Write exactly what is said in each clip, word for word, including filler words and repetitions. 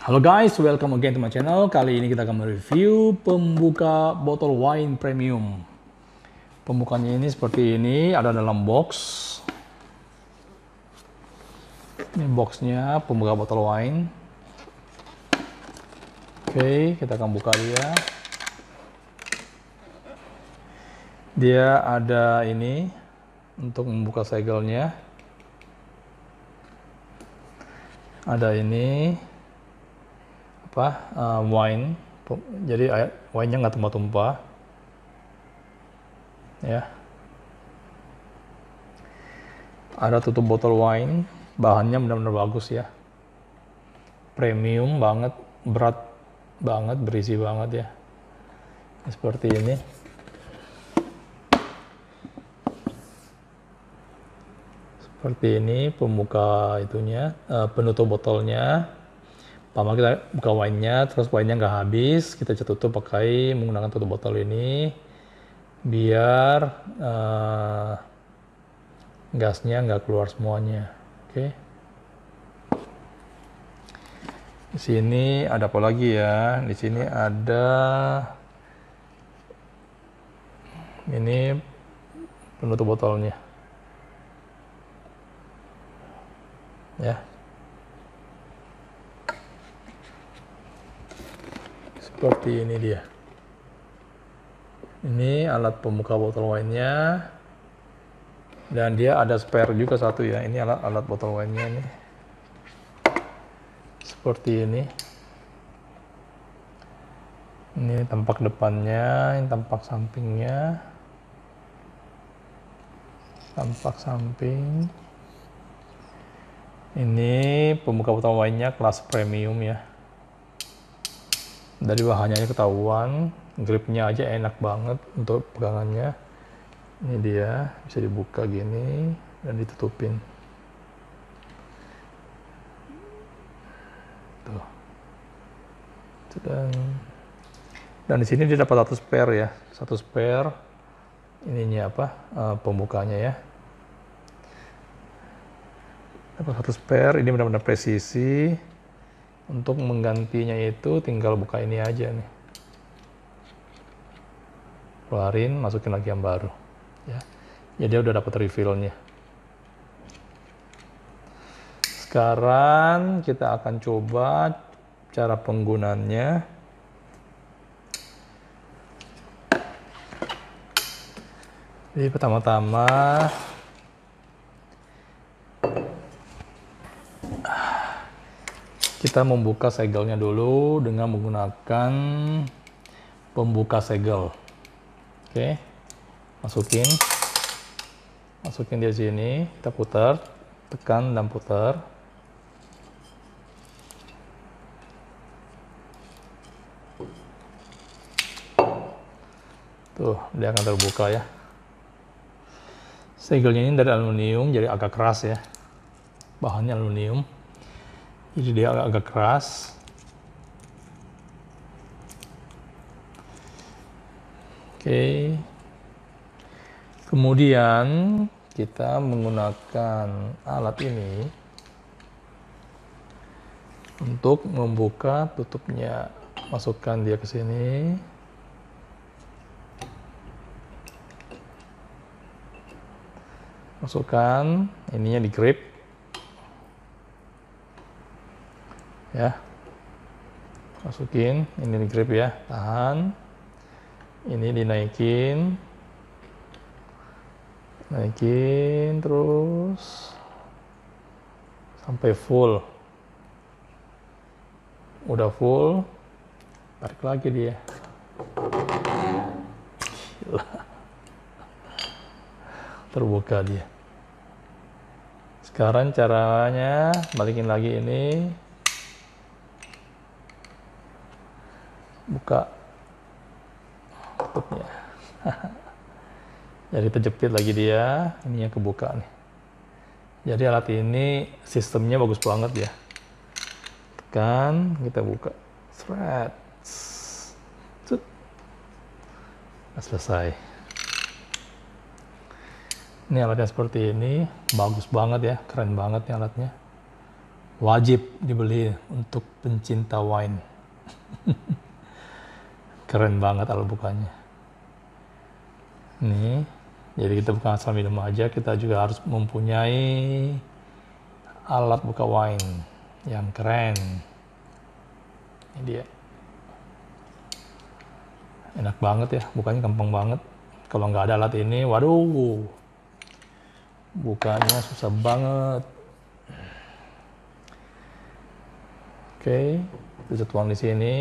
Halo guys, welcome again to my channel. Kali ini kita akan mereview pembuka botol wine premium. Pembukanya ini seperti ini, ada dalam box. Ini boxnya pembuka botol wine. Oke, kita akan buka dia. Dia ada ini untuk membuka segelnya. Ada ini apa uh, wine, jadi air wine-nya nggak tumpah-tumpah ya. Ada tutup botol wine, bahannya benar-benar bagus ya, premium banget, berat banget, berisi banget ya, seperti ini. Seperti ini pembuka itunya, uh, penutup botolnya. Pertama kita buka wine-nya, terus wine-nya nggak habis, kita tutup pakai menggunakan tutup botol ini, biar uh, gasnya nggak keluar semuanya. Oke. Di sini ada apa lagi ya? Di sini ada ini penutup botolnya, ya. Seperti ini dia. Ini alat pembuka botol wine-nya. Dan dia ada spare juga satu ya. Ini alat-alat botol wine-nya nih. Seperti ini. Ini tampak depannya, ini tampak sampingnya. Tampak samping. Ini pembuka botol wine-nya kelas premium ya. Dari bahannya ketahuan, gripnya aja enak banget untuk pegangannya. Ini dia, bisa dibuka gini dan ditutupin. Tuh. Dan dan di sini dia dapat satu spare ya, satu spare. Ininya apa? Uh, pembukanya ya. Dapat satu spare. Ini benar-benar presisi. Untuk menggantinya itu tinggal buka ini aja nih, keluarin, masukin lagi yang baru ya. Jadi udah dapat refillnya. Sekarang kita akan coba cara penggunaannya. Jadi pertama-tama kita membuka segelnya dulu dengan menggunakan pembuka segel. Oke, masukin, masukin di sini, kita putar, tekan dan putar. Tuh, dia akan terbuka ya. Segelnya ini dari aluminium, jadi agak keras ya. Bahannya aluminium. Jadi dia agak keras. Oke. Kemudian kita menggunakan alat ini untuk membuka tutupnya. Masukkan dia ke sini. Masukkan, ininya di grip. Ya, masukin, ini di grip ya, tahan, ini dinaikin, naikin terus sampai full. Udah full, tarik lagi dia. Gila. Terbuka dia. Sekarang caranya balikin lagi ini. Buka tutupnya. Jadi terjepit lagi dia, ini yang kebuka nih. Jadi alat ini sistemnya bagus banget ya. Tekan, kita buka. Thread. Nah, selesai. Ini alatnya seperti ini, bagus banget ya, keren banget nih alatnya. Wajib dibeli untuk pencinta wine. Keren banget albukannya. Nih, jadi kita bukan asal minum aja, kita juga harus mempunyai alat buka wine yang keren. Ini dia. Enak banget ya, bukanya gampang banget. Kalau nggak ada alat ini, waduh, bukanya susah banget. Oke, kita tuang di sini.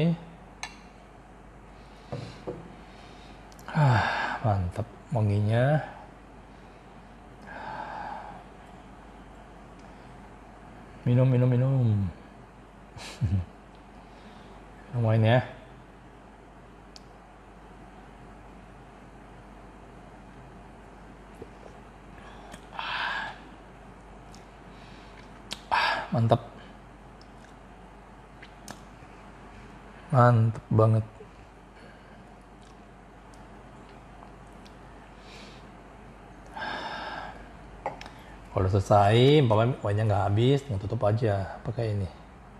Ah, mantap wanginya. Minum, minum, minum. Minum wine ya. Ah, mantap. Mantap banget. Kalau selesai, umpamanya wine-nya nggak habis, tinggal tutup aja pakai ini.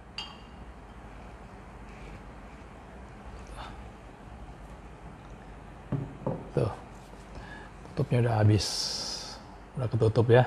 Tuh, tutupnya udah habis, udah ketutup ya.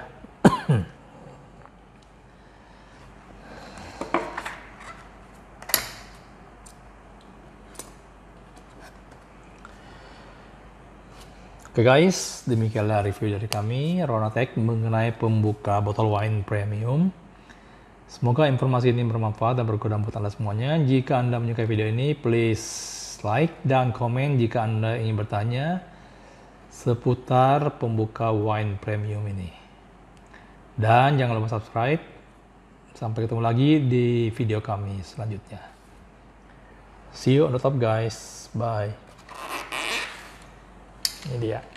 Oke guys, demikianlah review dari kami, Ronatech, mengenai pembuka botol wine premium. Semoga informasi ini bermanfaat dan berguna buat Anda semuanya. Jika Anda menyukai video ini, please like dan komen jika Anda ingin bertanya seputar pembuka wine premium ini. Dan jangan lupa subscribe. Sampai ketemu lagi di video kami selanjutnya. See you on the top guys. Bye. Ini dia.